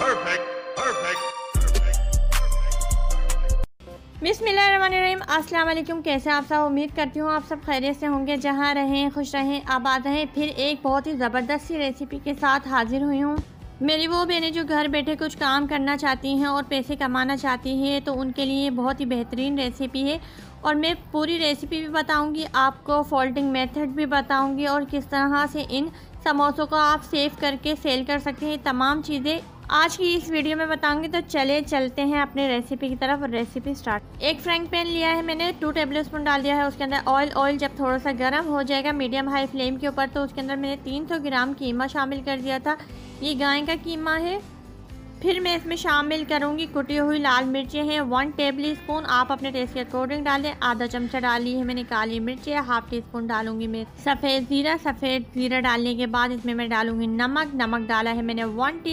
बिस्मिल्लाहिर्रहमानिर्रहीम। अस्सलाम वालेकुम। कैसे आप सब? उम्मीद करती हूँ आप सब खैरियत से होंगे। जहाँ रहें खुश रहें आबाद रहें। फिर एक बहुत ही ज़बरदस्त सी रेसिपी के साथ हाजिर हुई हूँ। मेरी वो बहनें जो घर बैठे कुछ काम करना चाहती हैं और पैसे कमाना चाहती हैं, तो उनके लिए बहुत ही बेहतरीन रेसिपी है। और मैं पूरी रेसिपी भी बताऊंगी आपको, फोल्डिंग मेथड भी बताऊंगी और किस तरह से इन समोसों को आप सेव करके सेल कर सकते हैं। तमाम चीज़ें आज की इस वीडियो में बताऊंगी। तो चलते हैं अपने रेसिपी की तरफ। Recipe start. एक फ्राइंग पैन लिया है मैंने, 2 टेबलस्पून डाल दिया है उसके अंदर ऑयल जब थोड़ा सा गर्म हो जाएगा मीडियम हाई फ्लेम के ऊपर, तो उसके अंदर मैंने 300 ग्राम कीमा शामिल कर दिया था। ये गाय का कीमा है। फिर मैं इसमें शामिल करूंगी कुटी हुई लाल मिर्चें हैं 1 टेबल स्पून, आप अपने टेस्ट के अकॉर्डिंग डालें। आधा चमचा डाली है मैंने काली मिर्चें, हाफ टी स्पून डालूंगी मैं सफ़ेद ज़ीरा डालने के बाद इसमें मैं डालूंगी नमक डाला है मैंने 1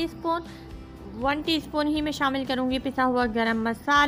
टीस्पून ही मैं शामिल करूंगी पिसा हुआ गरम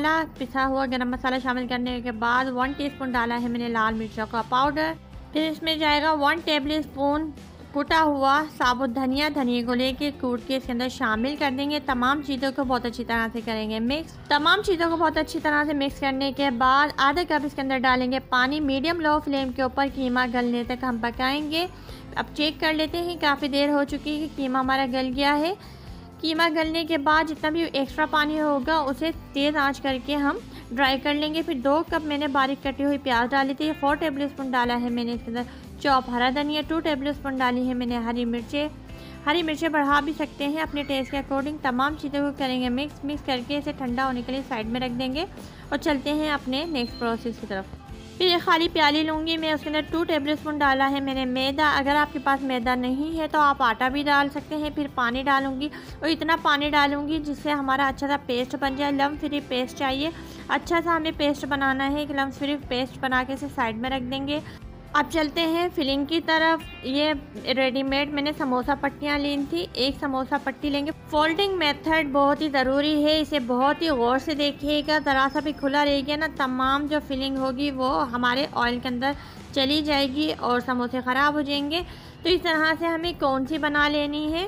मसाला शामिल करने के बाद 1 टीस्पून डाला है मैंने लाल मिर्चों का पाउडर। फिर इसमें जाएगा 1 टेबल स्पून कुटा हुआ साबुत धनिया को लेके कूट के इसके अंदर शामिल कर देंगे। तमाम चीज़ों को बहुत अच्छी तरह से करेंगे मिक्स। तमाम चीज़ों को बहुत अच्छी तरह से मिक्स करने के बाद आधा कप इसके अंदर डालेंगे पानी। मीडियम लो फ्लेम के ऊपर कीमा गलने तक हम पकाएंगे। अब चेक कर लेते हैं, काफ़ी देर हो चुकी है कि कीमा हमारा गल गया है। कीमा गलने के बाद जितना भी एक्स्ट्रा पानी होगा उसे तेज़ आंच करके हम ड्राई कर लेंगे। फिर 2 कप मैंने बारीक कटी हुई प्याज डाली थी। 4 टेबल स्पून डाला है मैंने इसके अंदर चॉप हरा धनिया। 2 टेबल स्पून डाली है मैंने हरी मिर्चें बढ़ा भी सकते हैं अपने टेस्ट के अकॉर्डिंग। तमाम चीज़ों को करेंगे मिक्स करके इसे ठंडा होने के लिए साइड में रख देंगे और चलते हैं अपने नेक्स्ट प्रोसेस की तरफ। फिर एक खाली प्याली लूँगी मैं, उसके अंदर 2 टेबल स्पून डाला है मैंने मैदा। अगर आपके पास मैदा नहीं है तो आप आटा भी डाल सकते हैं। फिर पानी डालूँगी और इतना पानी डालूँगी जिससे हमारा अच्छा सा पेस्ट बन जाए। लम्स फ्री पेस्ट चाहिए, अच्छा सा हमें पेस्ट बनाना है। एक लम्स फ्री पेस्ट बना के इसे साइड में रख देंगे। अब चलते हैं फिलिंग की तरफ। ये रेडीमेड मैंने समोसा पट्टियाँ ली थी, 1 समोसा पट्टी लेंगे। फोल्डिंग मेथड बहुत ही ज़रूरी है, इसे बहुत ही गौर से देखिएगा। ज़रा सा भी खुला रह गया ना, तमाम जो फिलिंग होगी वो हमारे ऑयल के अंदर चली जाएगी और समोसे ख़राब हो जाएंगे। तो इस तरह से हमें कौन सी बना लेनी है।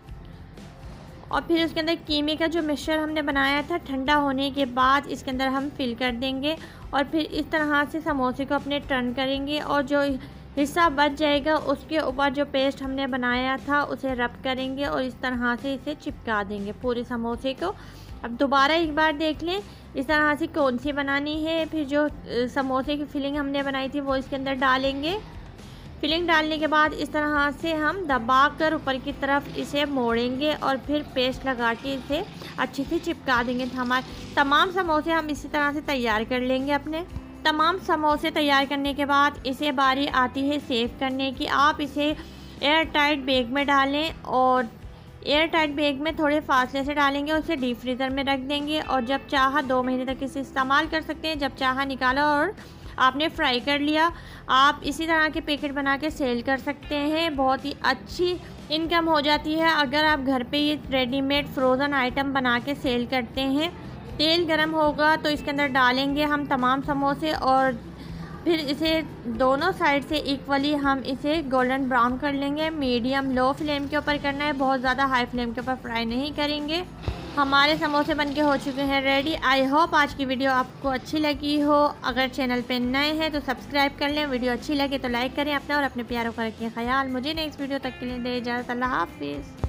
और फिर उसके अंदर कीमे का जो मिक्सचर हमने बनाया था ठंडा होने के बाद इसके अंदर हम फिल कर देंगे और फिर इस तरह से समोसे को अपने टर्न करेंगे और जो हिस्सा बच जाएगा उसके ऊपर जो पेस्ट हमने बनाया था उसे रब करेंगे और इस तरह से इसे चिपका देंगे पूरे समोसे को। अब दोबारा एक बार देख लें इस तरह से कौन सी बनानी है। फिर जो समोसे की फिलिंग हमने बनाई थी वो इसके अंदर डालेंगे। फिलिंग डालने के बाद इस तरह से हम दबाकर ऊपर की तरफ इसे मोड़ेंगे और फिर पेस्ट लगा के इसे अच्छे से चिपका देंगे। हमारे तमाम समोसे हम इसी तरह से तैयार कर लेंगे। अपने तमाम समोसे तैयार करने के बाद इसे बारी आती है सेव करने की। आप इसे एयर टाइट बैग में डालें और एयर टाइट बैग में थोड़े फासले से डालेंगे और उसे डीप फ्रीज़र में रख देंगे और जब चाहा 2 महीने तक इसे इस्तेमाल कर सकते हैं। जब चाहा निकाला और आपने फ्राई कर लिया। आप इसी तरह के पैकेट बना के सेल कर सकते हैं, बहुत ही अच्छी इनकम हो जाती है अगर आप घर पे ये रेडीमेड फ्रोज़न आइटम बना के सेल करते हैं। तेल गरम होगा तो इसके अंदर डालेंगे हम तमाम समोसे और फिर इसे दोनों साइड से इक्वली हम इसे गोल्डन ब्राउन कर लेंगे। मीडियम लो फ्लेम के ऊपर करना है, बहुत ज़्यादा हाई फ्लेम के ऊपर फ्राई नहीं करेंगे। हमारे समोसे बनके हो चुके हैं रेडी। आई होप आज की वीडियो आपको अच्छी लगी हो। अगर चैनल पे नए हैं तो सब्सक्राइब कर लें। वीडियो अच्छी लगे तो लाइक करें। अपना और अपने प्यारों का रखें ख्याल। मुझे नेक्स्ट वीडियो तक के लिए दे इजाज़त। अल्लाह हाफिज़।